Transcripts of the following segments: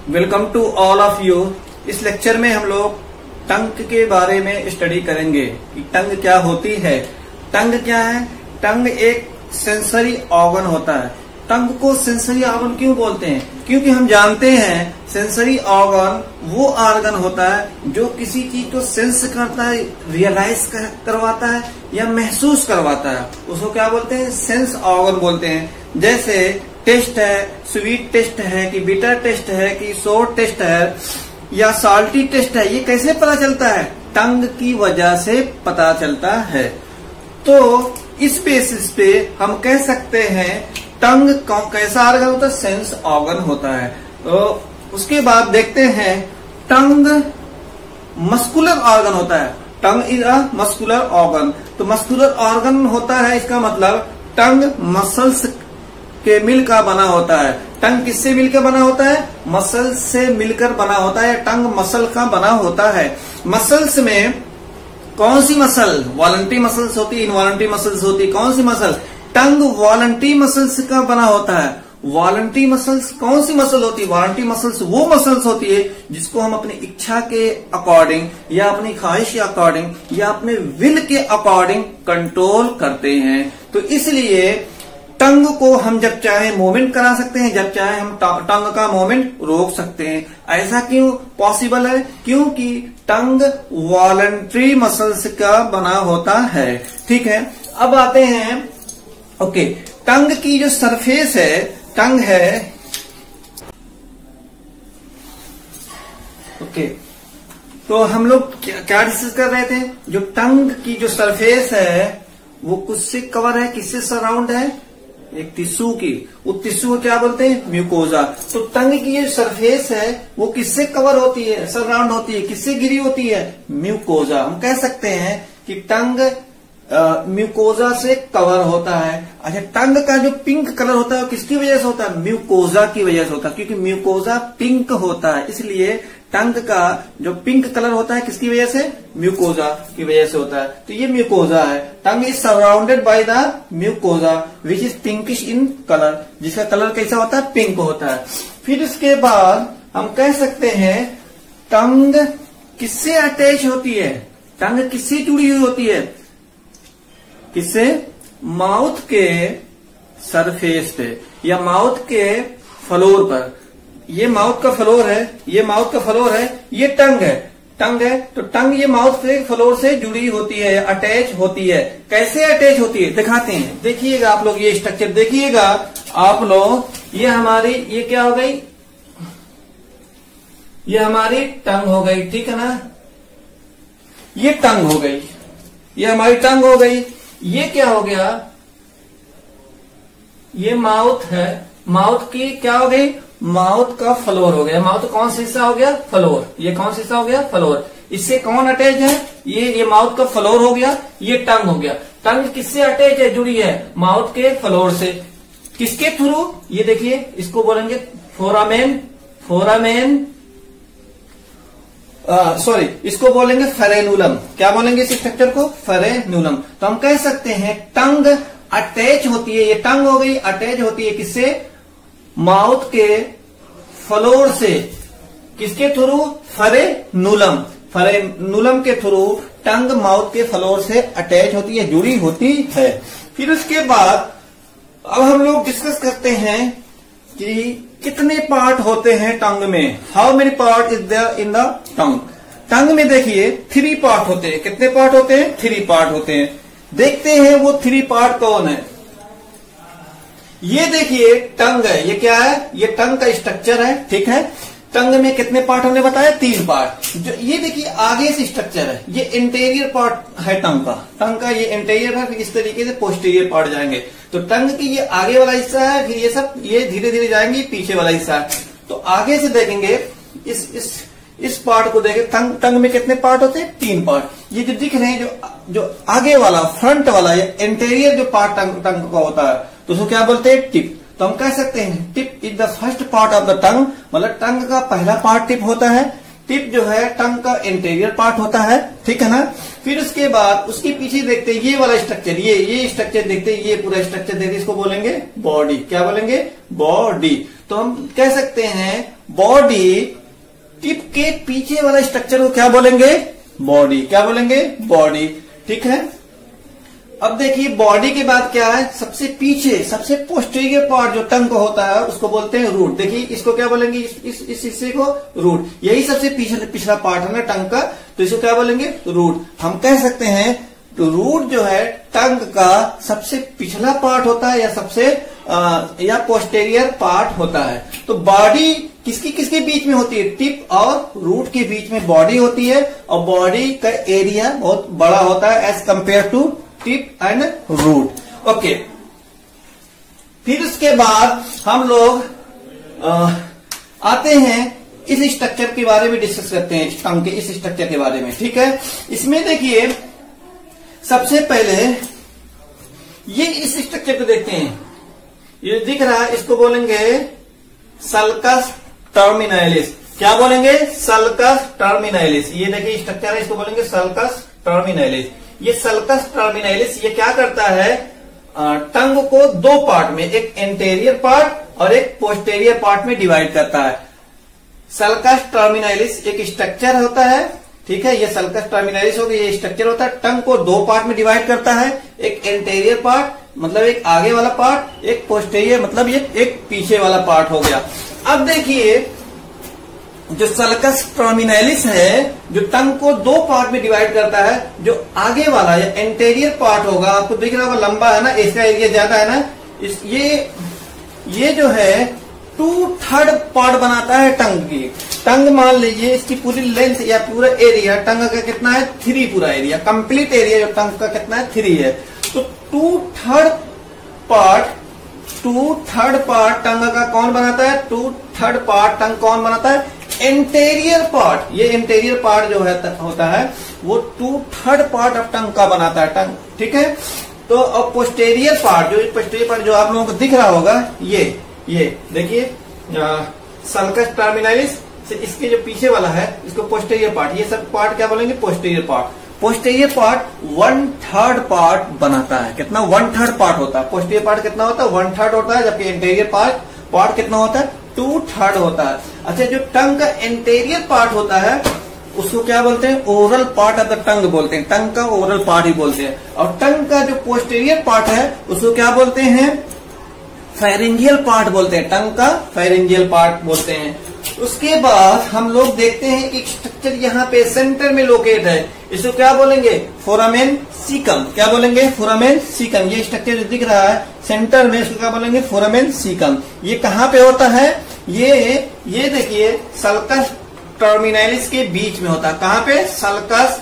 Welcome to all of you. इस lecture में हम लोग टंग के बारे में स्टडी करेंगे कि टंग क्या होती है। टंग क्या है? टंग एक सेंसरी ऑर्गन होता है। टंग को सेंसरी ऑर्गन क्यों बोलते हैं? क्योंकि हम जानते हैं सेंसरी ऑर्गन वो ऑर्गन होता है जो किसी चीज को सेंस करता है, रियलाइज करवाता है या महसूस करवाता है। उसको क्या बोलते हैं? सेंस ऑर्गन बोलते हैं। जैसे टेस्ट है, स्वीट टेस्ट है कि बिटर टेस्ट है कि सोर टेस्ट है या साल्टी टेस्ट है, ये कैसे पता चलता है? टंग की वजह से पता चलता है। तो इस बेसिस पे हम कह सकते हैं टंग कैसा ऑर्गन होता है? सेंस ऑर्गन होता है। तो उसके बाद देखते हैं टंग मस्कुलर ऑर्गन होता है। Tongue is a muscular organ. तो मस्कुलर ऑर्गन होता है, इसका मतलब टंग मसल्स के मिल का बना होता है। टंग किससे मिलकर बना होता है? मसल से मिलकर बना होता है। टंग मसल का बना होता है। मसल्स में कौन सी मसल? वॉलंटरी मसल्स होती है, इनवॉलंटरी मसल्स होती है। कौन सी मसल? टंग वॉलंटरी मसल्स का बना होता है। वॉलंटरी मसल्स कौन सी मसल होती है? वॉलंटरी मसल्स वो मसल्स होती है जिसको हम अपनी इच्छा के अकॉर्डिंग या अपनी ख्वाहिश के अकॉर्डिंग या अपने विल के अकॉर्डिंग कंट्रोल करते हैं। तो इसलिए टंग को हम जब चाहे मूवमेंट करा सकते हैं, जब चाहे हम टंग का मूवमेंट रोक सकते हैं। ऐसा क्यों पॉसिबल है? क्योंकि टंग वॉलंटरी मसल्स का बना होता है। ठीक है, अब आते हैं ओके टंग की जो सरफेस है, टंग है ओके तो हम लोग क्या डिस्कस कर रहे थे? जो टंग की जो सरफेस है वो किससे कवर है, किससे सराउंड है? एक टिश्यू की। वो टिश्यू को क्या बोलते हैं? म्यूकोजा। तो टंग की जो सरफेस है वो किससे कवर होती है, सराउंड होती है, किससे घिरी होती है? म्यूकोजा। हम कह सकते हैं कि टंग म्यूकोजा से कवर होता है। अच्छा, टंग का जो पिंक कलर होता है वो किसकी वजह से होता है? म्यूकोजा की वजह से होता है, क्योंकि म्यूकोजा पिंक होता है। इसलिए टंग का जो पिंक कलर होता है किसकी वजह से? म्यूकोजा की वजह से होता है। तो ये म्यूकोजा है। Tongue is surrounded by the mucosa which is pinkish in colour, जिसका कलर कैसा होता है? पिंक होता है। फिर इसके बाद हम कह सकते हैं टंग किससे अटैच होती है? टंग किससे जुड़ी हुई होती है? किससे? माउथ के सरफेस पे या माउथ के फ्लोर पर। ये माउथ का फ्लोर है, ये माउथ का फ्लोर है, ये टंग है। टंग है तो टंग ये माउथ के फ्लोर से जुड़ी होती है, अटैच होती है। कैसे अटैच होती है दिखाते हैं। देखिएगा आप लोग, ये स्ट्रक्चर देखिएगा आप लोग। ये हमारी ये क्या हो गई? ये हमारी टंग हो गई, ठीक है ना? ये टंग हो गई, ये हमारी टंग हो गई। ये क्या हो गया? ये माउथ है। माउथ की क्या हो गई? माउथ का फ्लोर हो गया। माउथ कौन सा हिस्सा हो गया? फ्लोर। ये कौन सा हिस्सा हो गया? फ्लोर। इससे कौन अटैच है? ये माउथ का फ्लोर हो गया, ये टंग हो गया। टंग किससे अटैच है, जुड़ी है? माउथ के फ्लोर से। किसके थ्रू? ये देखिए, इसको बोलेंगे फोरामेन। फोरामेन सॉरी, इसको बोलेंगे फेरेनुलम। क्या बोलेंगे इस स्ट्रक्चर को? फेरेनुलम। तो हम कह सकते हैं टंग अटैच होती है। ये टंग हो गई, अटैच होती है किससे? माउथ के फ्लोर से। किसके थ्रू? फेरेनुलम। फेरेनुलम के थ्रू टंग माउथ के फ्लोर से अटैच होती है, जुड़ी होती है। फिर उसके बाद अब हम लोग डिस्कस करते हैं कि कितने पार्ट होते हैं टंग में। How many part is there in the tongue? Tongue में देखिए 3 पार्ट होते हैं। कितने पार्ट होते हैं? 3 पार्ट होते हैं। देखते हैं वो 3 पार्ट कौन है। ये देखिए टंग है। ये क्या है? ये टंग का स्ट्रक्चर है, ठीक है। टंग में कितने पार्ट हमने बताया? 3 पार्ट। जो ये देखिए आगे से स्ट्रक्चर है, ये इंटीरियर पार्ट है टंग का। टंग का ये इंटीरियर है, फिर इस तरीके से पोस्टीरियर पार्ट जाएंगे। तो टंग की ये आगे वाला हिस्सा है, फिर ये सब ये धीरे धीरे जाएंगे पीछे वाला हिस्सा है। तो आगे से देखेंगे इस पार्ट को देखें। टंग में कितने पार्ट होते हैं? 3 पार्ट। ये जो दिख रहे हैं, जो आगे वाला फ्रंट वाला ये इंटीरियर जो पार्ट टंग का होता है, तो उसको क्या बोलते हैं? टिप। तो हम कह सकते हैं tip is the first part of the tongue. मतलब टंग का पहला पार्ट टिप होता है। टिप जो है टंग का इंटीरियर पार्ट होता है, ठीक है ना। फिर उसके बाद उसके पीछे देखते हैं ये वाला स्ट्रक्चर, ये स्ट्रक्चर देखते हैं, ये पूरा स्ट्रक्चर देखते हैं, इसको बोलेंगे बॉडी। क्या बोलेंगे? बॉडी। तो हम कह सकते हैं बॉडी, टिप के पीछे वाला स्ट्रक्चर को क्या बोलेंगे? बॉडी। क्या बोलेंगे? बॉडी, ठीक है। अब देखिए बॉडी के बाद क्या है? सबसे पीछे, सबसे पोस्टीरियर पार्ट जो टंग का होता है उसको बोलते हैं रूट। देखिए इसको क्या बोलेंगे? इस हिस्से को रूट। यही सबसे पिछला पार्ट है ना टंग का, तो इसको क्या बोलेंगे? रूट। हम कह सकते हैं तो रूट जो है टंग का सबसे पिछला पार्ट होता है या पोस्टीरियर पार्ट होता है। तो बॉडी किसके बीच में होती है? टिप और रूट के बीच में बॉडी होती है, और बॉडी का एरिया बहुत बड़ा होता है as compare to tip and root. Okay, फिर उसके बाद हम लोग आते हैं इस स्ट्रक्चर के बारे में डिस्कस करते हैं, टंग के इस स्ट्रक्चर के बारे में, ठीक है। इसमें देखिए सबसे पहले ये इस स्ट्रक्चर को देखते हैं, ये दिख रहा है, इसको बोलेंगे सल्कस टर्मिनालिस। क्या बोलेंगे? Sulcus terminalis. ये देखिए स्ट्रक्चर है, इसको बोलेंगे सल्कस टर्मिनालिस। ये सल्कस टर्मिनालिस ये क्या करता है? टंग को दो पार्ट में, एक एंटेरियर पार्ट और एक पोस्टेरियर पार्ट में डिवाइड करता है। सल्कस टर्मिनालिस एक स्ट्रक्चर होता है, ठीक है। ये सल्कस टर्मिनालिस हो गया, ये स्ट्रक्चर होता है, टंग को दो पार्ट में डिवाइड करता है, एक एंटेरियर पार्ट मतलब एक आगे वाला पार्ट, एक पोस्टेरियर मतलब ये एक पीछे वाला पार्ट हो गया। अब देखिए जो सल्कस टर्मिनालिस है जो टंग को दो पार्ट में डिवाइड करता है, जो आगे वाला या एंटेरियर पार्ट होगा, आपको दिख रहा होगा लंबा है ना, इसका एरिया ज्यादा है ना, ये जो है 2/3 पार्ट बनाता है टंग की। टंग मान लीजिए इसकी पूरी लेंथ या पूरा एरिया टंग का कितना है? 3 पूरा एरिया, कंप्लीट एरिया जो टंग का कितना है? 3 है। तो 2/3 पार्ट टंग का कौन बनाता है? 2/3 पार्ट टंग कौन बनाता है? Anterior part. ये एंटेरियर पार्ट जो है होता है वो 2/3 पार्ट ऑफ टंग का बनाता है टंग, ठीक है। तो अब पोस्टेरियर पार्ट जो आप लोगों को दिख रहा होगा, ये देखिए सल्कस टर्मिनालिस से इसके जो पीछे वाला है इसको पोस्टेरियर पार्ट, ये सब पार्ट क्या बोलेंगे? Posterior part. Posterior part 1/3 part बनाता है। कितना? 1/3 पार्ट होता है। पोस्टेरियर पार्ट कितना होता है? 1/3 होता है, जबकि एंटेरियर पार्ट कितना होता है? 2/3 होता है। अच्छा, जो टंग का एंटेरियर पार्ट होता है उसको क्या बोलते हैं? Oral part of the tongue बोलते हैं, टंग का ओरल पार्ट ही बोलते हैं। और टंग का जो पोस्टेरियर पार्ट है उसको क्या बोलते हैं? फेरिंजियल पार्ट बोलते हैं, टंग का फेरिंजियल पार्ट बोलते हैं। उसके बाद हम लोग देखते हैं एक स्ट्रक्चर यहाँ पे सेंटर में लोकेट है, इसको क्या बोलेंगे? Foramen caecum. क्या बोलेंगे? Foramen caecum. ये स्ट्रक्चर जो दिख रहा है सेंटर में, इसको क्या बोलेंगे? Foramen caecum. ये कहाँ पे होता है? ये देखिए सल्कस टर्मिनालिस के बीच में होता है। कहाँ पे? सल्कस,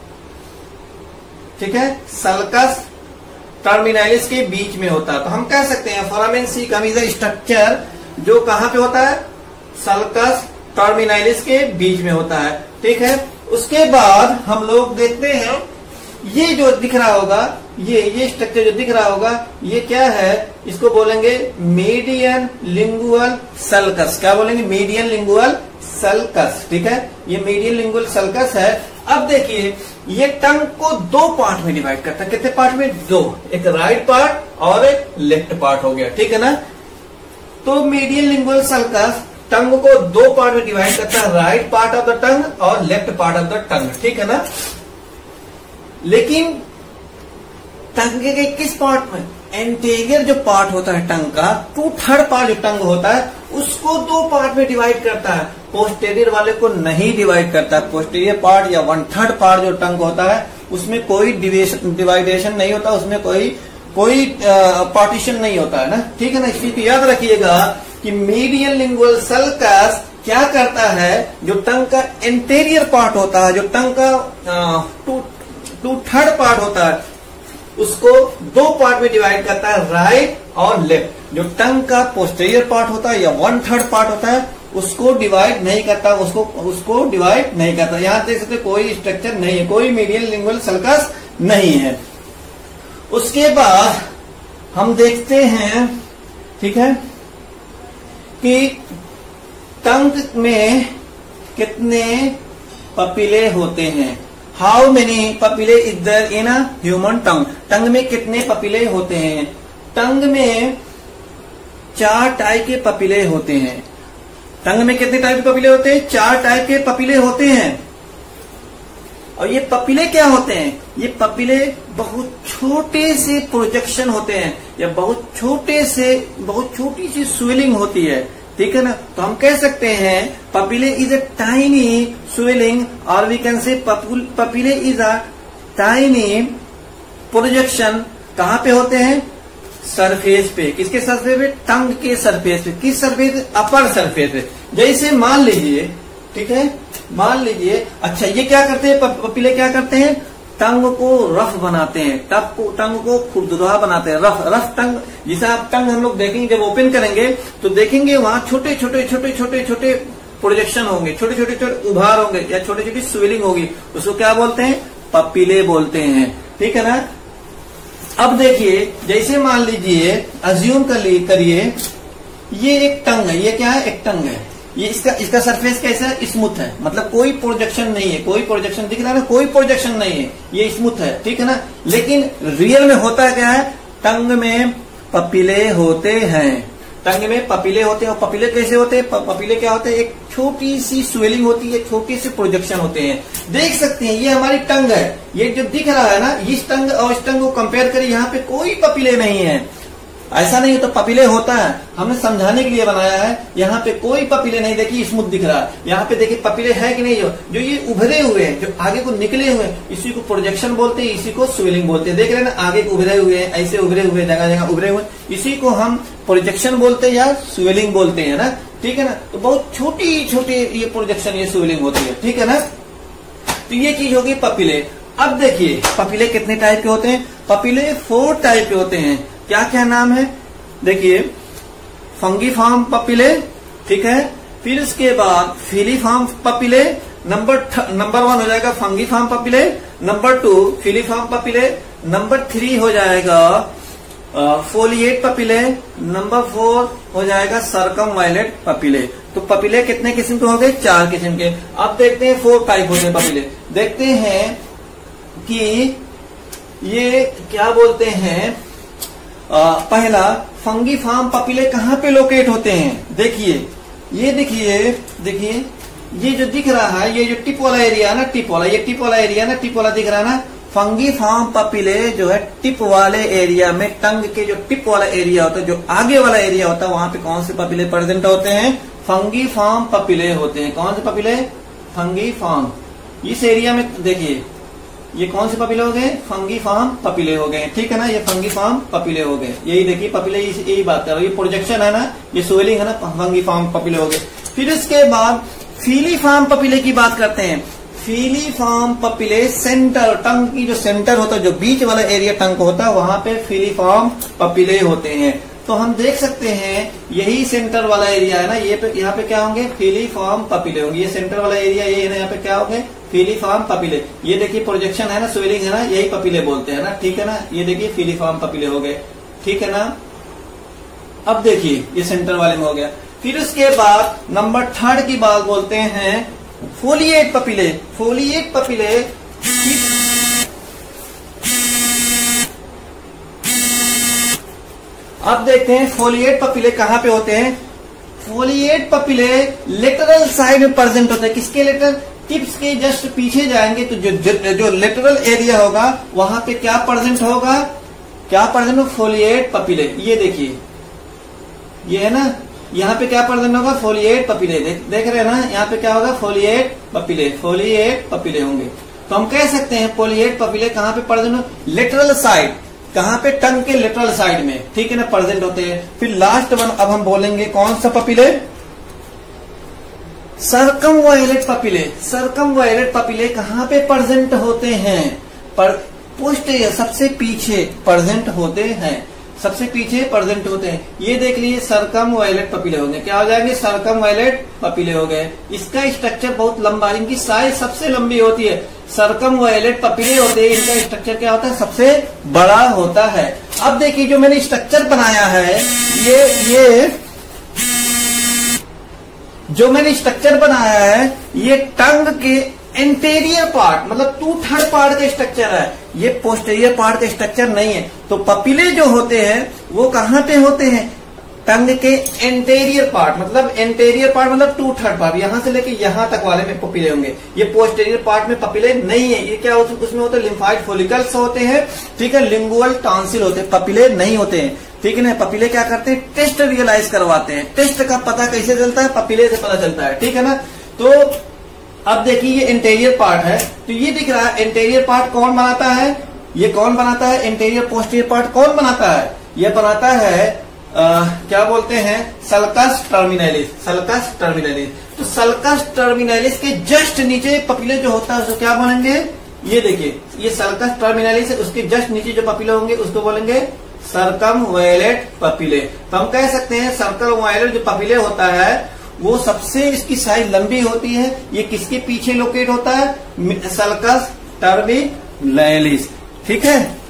ठीक है, सल्कस टर्मिनालिस के बीच में होता है। तो हम कह सकते हैं foramen caecum is a structure जो कहाँ पे होता है? सल्कस टर्मिनालिस के बीच में होता है, ठीक है। उसके बाद हम लोग देखते हैं ये जो दिख रहा होगा, ये स्ट्रक्चर जो दिख रहा होगा, ये क्या है? इसको बोलेंगे मीडियन लिंगुअल सल्कस। क्या बोलेंगे? मीडियन लिंगुअल सल्कस, ठीक है। ये मीडियन लिंगुअल सल्कस है। अब देखिए ये टंग को दो पार्ट में डिवाइड करता है। कितने पार्ट में? 2। एक राइट पार्ट और एक लेफ्ट पार्ट हो गया, ठीक है ना। तो मीडियन लिंगुअल सल्कस टंग को 2 पार्ट में डिवाइड करता है, right part of the tongue और left part of the tongue, ठीक है ना। लेकिन टंग के किस पार्ट में? एंटेरियर जो पार्ट होता है टंग का, 2/3 पार्ट जो टंग होता है उसको 2 पार्ट में डिवाइड करता है, पोस्टेरियर वाले को नहीं डिवाइड करता है। पोस्टेरियर पार्ट या 1/3 पार्ट जो टंग होता है उसमें कोई डिवाइडेशन नहीं होता, उसमें कोई पार्टीशन नहीं होता है ना, ठीक है ना। इस चीज को याद रखिएगा कि मीडियन लिंगुअल सल्कस क्या करता है? जो टंग का एंटेरियर पार्ट होता है, जो टंग का 2/3 पार्ट होता है, उसको 2 पार्ट में डिवाइड करता है, राइट और लेफ्ट। जो टंग का पोस्टेरियर पार्ट होता है या 1/3 पार्ट होता है उसको डिवाइड नहीं करता, उसको डिवाइड नहीं करता। यहां देख सकते कोई स्ट्रक्चर नहीं है, कोई मीडियन लिंगुअल सल्कस नहीं है। उसके बाद हम देखते हैं, ठीक है, कि टंग में कितने पपीले होते हैं? How many papillae is there in a human tongue? Tongue में कितने पपीले होते हैं? टंग में 4 टाइप के पपीले होते हैं। टंग में कितने टाइप के पपीले होते हैं? 4 टाइप के पपीले होते हैं। और ये पपीले क्या होते हैं? ये पपीले बहुत छोटे से प्रोजेक्शन होते हैं, या बहुत छोटी सी स्वेलिंग होती है, ठीक है ना। तो हम कह सकते हैं papillae is a tiny swelling, और we can say papillae is a tiny projection. कहाँ पे होते हैं? सरफेस पे। किसके सरफेस पे? टंग के सरफेस पे। किस सरफेस? अपर सरफेस पे। जैसे मान लीजिए, ठीक है, मान लीजिए, अच्छा ये क्या करते हैं पपीले? क्या करते हैं? टंग को रफ बनाते हैं, टंग को खुरदुरा बनाते हैं, रफ टंग। जिसे आप टंग हम लोग देखेंगे, जब ओपन करेंगे तो देखेंगे वहां छोटे छोटे प्रोजेक्शन होंगे, छोटे छोटे उभार होंगे, या छोटी छोटी स्वेलिंग होगी। उसको क्या बोलते हैं? पपीले बोलते हैं, ठीक है ना। अब देखिए, जैसे मान लीजिए, अज्यूम करिए ये एक टंग है। ये क्या है? एक टंग है। ये इसका सरफेस कैसा है? स्मूथ है, मतलब कोई प्रोजेक्शन नहीं है। कोई प्रोजेक्शन दिख रहा है ना? कोई प्रोजेक्शन नहीं है, ये स्मूथ है, ठीक है ना। लेकिन रियल में होता क्या है? टंग में पपीले होते हैं। टंग में पपीले होते हैं। और पपीले कैसे होते हैं? पपीले क्या होते हैं? एक छोटी सी स्वेलिंग होती है, छोटी सी प्रोजेक्शन होते हैं। देख सकते हैं ये हमारी टंग है। ये जो दिख रहा है ना, इस टंग और इस टंग को कंपेयर करिए, यहाँ पे कोई पपीले नहीं है। ऐसा नहीं तो पपीले होता है, हमने समझाने के लिए बनाया है। यहाँ पे कोई पपीले नहीं, देखिए स्मूथ दिख रहा है। यहाँ पे देखिए पपीले है कि नहीं? जो ये उभरे हुए हैं, जो आगे को निकले हुए हैं, इसी को प्रोजेक्शन बोलते हैं, इसी को स्वेलिंग बोलते हैं। देख रहे हैं ना, आगे को उभरे हुए हैं, ऐसे उभरे हुए, जगह जगह उभरे हुए, इसी को हम प्रोजेक्शन बोलते हैं या स्वेलिंग बोलते हैं ना, ठीक है ना। तो बहुत छोटी छोटी ये प्रोजेक्शन, ये स्वेलिंग होती है, ठीक है ना। तो ये चीज होगी पपीले। अब देखिए पपीले कितने टाइप के होते हैं? पपीले 4 टाइप के होते हैं। क्या क्या नाम है? देखिए, फंगीफॉर्म पपीले, ठीक है। फिर उसके बाद फिलीफॉर्म पपीले। नंबर 1 हो जाएगा fungiform papillae. Number 2 filiform papillae. Number 3 हो जाएगा फोलिएट पपीले। नंबर 4 हो जाएगा सर्कमवायलेट पपीले। तो पपीले कितने किस्म के हो गए? 4 किस्म के। अब देखते हैं 4 टाइप होते हैं पपीले। देखते हैं कि ये क्या बोलते हैं। पहला, फंगीफॉर्म पपीले कहाँ पे लोकेट होते हैं? देखिए, ये देखिए ये जो दिख रहा है, ये जो टिप वाला एरिया है ना, टिप वाला दिख रहा है ना। फंगीफॉर्म पपीले जो है टिप वाले एरिया में, टंग के जो टिप वाला एरिया होता है, जो आगे वाला एरिया होता है, वहां पे कौन से पपीले प्रेजेंट होते हैं? फंगीफॉर्म पपीले होते हैं। कौन से पपीले? फंगीफॉर्म। इस एरिया में देखिए, ये कौन से पपीले हो गए? फंगीफॉर्म पपीले हो गए, ठीक है ना। ये फंगीफॉर्म पपीले हो गए। यही देखिए पपीले, यही बात कर रहा हूं। ये प्रोजेक्शन है ना, ये स्वेलिंग है ना, फंगीफॉर्म पपीले हो गए। फिर इसके बाद फिलीफॉर्म पपीले की बात करते हैं। फिलीफॉर्म पपीले सेंटर, टंग की जो सेंटर होता है, जो बीच वाला एरिया टंग को होता है, वहां पे फिलीफॉर्म पपीले होते हैं। तो हम देख सकते हैं यही सेंटर वाला एरिया है ना, ये यहाँ पे क्या होंगे? फिलीफॉर्म पपीले होंगे। ये सेंटर वाला एरिया ये है ना, यहाँ पे क्या होंगे? Filiform papillae. ये देखिए प्रोजेक्शन है ना, स्वेलिंग है ना, यही पपीले बोलते हैं ना, ठीक है ना। ये देखिए फिलीफॉर्म पपीले हो गए, ठीक है ना। अब देखिए ये सेंटर वाले में हो गया। फिर उसके बाद नंबर 3 की बात बोलते हैं फोलिएट पपीले। फोलिएट पपीले अब देखते हैं फोलिएट पपीले कहाँ पे होते हैं। फोलिएट पपीले लेटरल साइड में प्रेजेंट होते हैं। किसके लेटरल? टिप्स के जस्ट पीछे जाएंगे तो जो लेटरल एरिया होगा वहां पे क्या प्रेजेंट होगा? क्या प्रेजेंट हो? Foliate papillae. ये देखिए, ये है ना, यहाँ पे क्या प्रेजेंट होगा? Foliate papillae. देख रहे हैं ना, यहाँ पे क्या होगा? फोलिएट पपीले। फोलिएट पपीले होंगे। तो हम कह सकते हैं फोलिएट पपीले कहाँ पे प्रेजेंट हो? Lateral side. कहाँ पे? टंग के लेटरल साइड में, ठीक है ना, प्रेजेंट होते हैं। फिर लास्ट वन अब हम बोलेंगे कौन सा पपीले? सर्कमवायलेट पपीले। सर्कमवायलेट पपीले कहाँ पे प्रेजेंट होते हैं? पोस्ट सबसे पीछे प्रेजेंट होते हैं, सबसे पीछे प्रेजेंट होते हैं। ये देख लीजिए सर्कमवायलेट पपीले हो गए। क्या हो जाएंगे? सर्कमवायलेट पपीले हो गए। इसका स्ट्रक्चर बहुत लंबा, इनकी साइज सबसे लंबी होती है। सर्कमवायलेट पपीले होते हैं, इनका स्ट्रक्चर क्या होता है? सबसे बड़ा होता है। अब देखिए जो मैंने स्ट्रक्चर बनाया है, जो मैंने स्ट्रक्चर बनाया है ये टंग के इंटीरियर पार्ट मतलब 2/3 पार्ट का स्ट्रक्चर है, ये पोस्टीरियर पार्ट का स्ट्रक्चर नहीं है। तो पपीले जो होते हैं वो कहाँ पे होते हैं? टंग के इंटीरियर पार्ट मतलब 2/3 पार्ट, यहां से लेके यहां तक वाले में पपीले होंगे। ये पोस्टीरियर पार्ट में पपीले नहीं है। ये क्या होता है? उसमें होते हैं लिम्फाइड फोलिकल्स होते हैं, ठीक है, लिंगुअल टॉन्सिल होते हैं, पपीले नहीं होते हैं, ठीक है ना। पपीले क्या करते हैं? टेस्ट रियलाइज करवाते हैं। टेस्ट का पता कैसे चलता है? पपीले से पता चलता है, ठीक है ना। तो अब देखिए ये इंटीरियर पार्ट है, तो ये दिख रहा है इंटीरियर पार्ट कौन बनाता है? ये कौन बनाता है? इंटीरियर पोस्टीरियर पार्ट कौन बनाता है? ये बनाता है क्या बोलते हैं? Sulcus terminalis. Sulcus terminalis. तो सल्कस टर्मिनलिस के जस्ट नीचे पपीले जो होता है उसको क्या बोलेंगे? ये देखिए ये सल्कस टर्मिनलिस है, उसके जस्ट नीचे जो पपीले होंगे उसको बोलेंगे सर्कमवैलेट पपीले। तो हम कह सकते हैं सर्कमवैलेट जो पपीले होता है वो सबसे इसकी साइज लंबी होती है। ये किसके पीछे लोकेट होता है? सल्कस टर्मिनलिस, ठीक है।